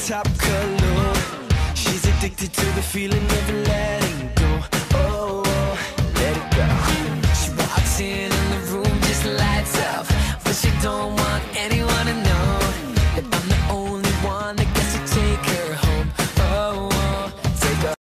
top color. She's addicted to the feeling of